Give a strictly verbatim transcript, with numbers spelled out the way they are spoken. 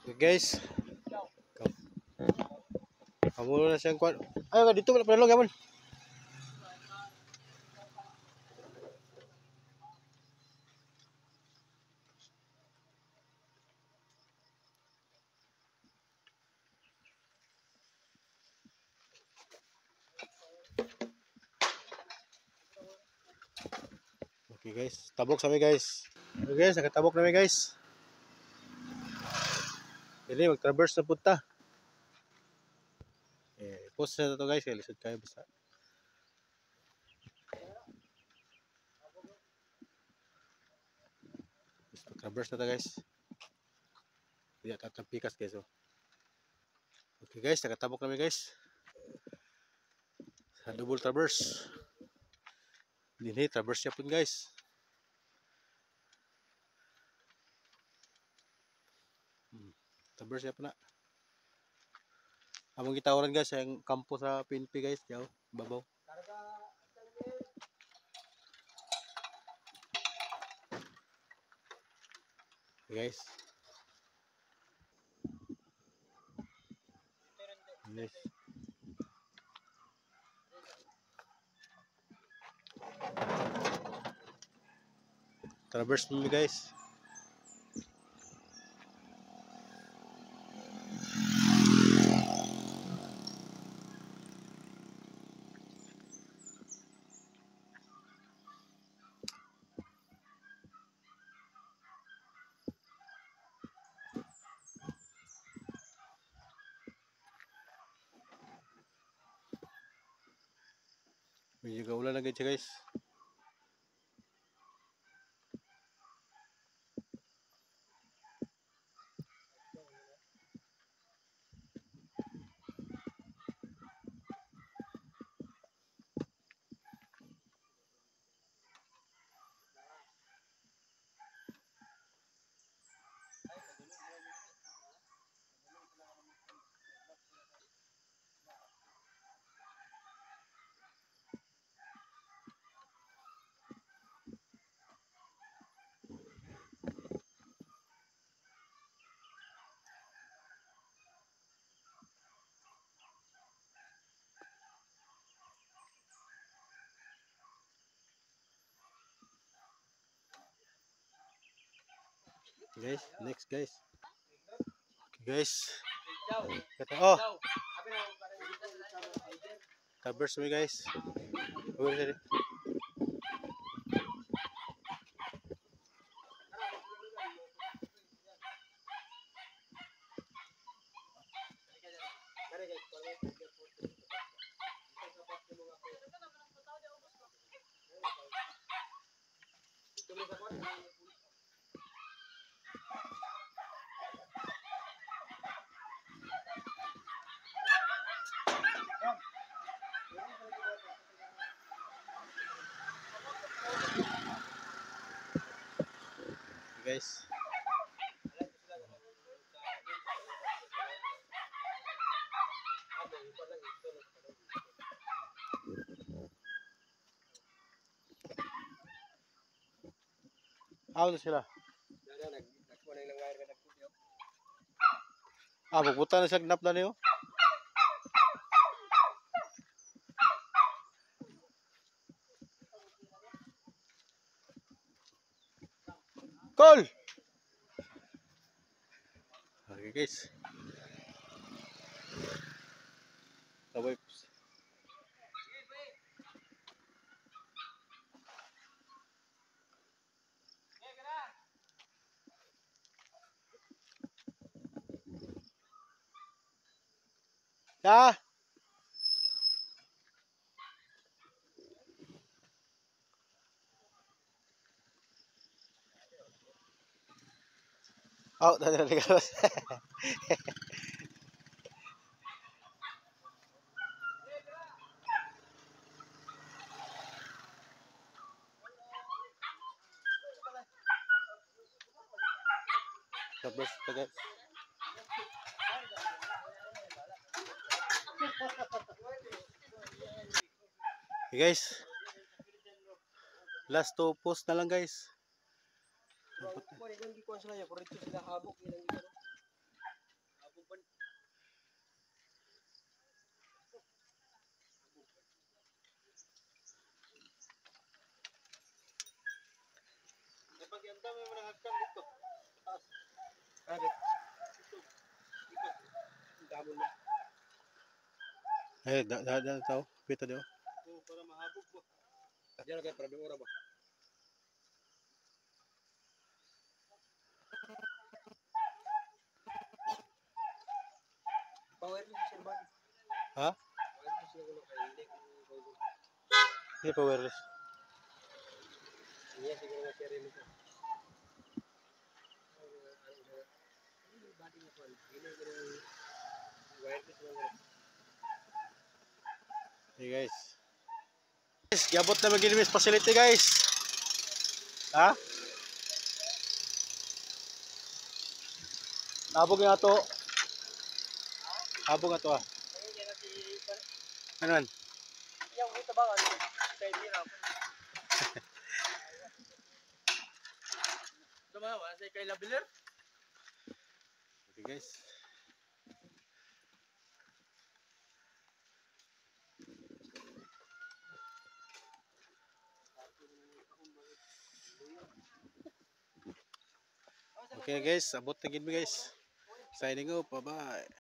Okay, guys, kamu na siyang kwan. Ay, dito pala pala gamon. Okay guys, tabok kami guys. Okay guys, nakatabok kami guys. Ini mag-traverse na punta. Eh, post na to guys, kaya lisod kayo basta. Traverse na to guys. Hindi tatapikas guys oh. Okay guys, nakatabok kami guys. Sa double traverse. Hindi, traverse siya pun guys. Hmm, traverse siya pun na. Among gitawaran guys, yung kampo sa P N P guys, yaw, babaw. Okay, guys. Nice. Traverse mo guys. Medyo kaulan na guys guys. Guys, next guys. Okay guys. Kata oh. Traverse mo guys. Okay, guys. Out sila. Ah, pupunta na siya gnap na niyo. Call. Okay guys. Sabay. Ya. Oh, tadi ada galas. Tapos guys. Okay guys. Last to post na lang guys. dami mo nangagkan dito. Taas. Sabi. Damo na. Eh, da da da tao. Pita dio. Oh, para mahabog mo. Diyan kay para ora ba. Power ni sir ba? Ha? Power ni sir ko kay hindi. Hindi pa wireless. Iya siguro na kaya rin ito. Hey guys. Guys, gabot na mag-inimis facility guys. Ha? Tabog nga to. Tabog nga to ah. Ano man? Yang ito ba kan? Kay Mira. Dumawa sa kay Labiler. Okay guys. Okay guys, abot na gid mi guys. Signing off, bye bye.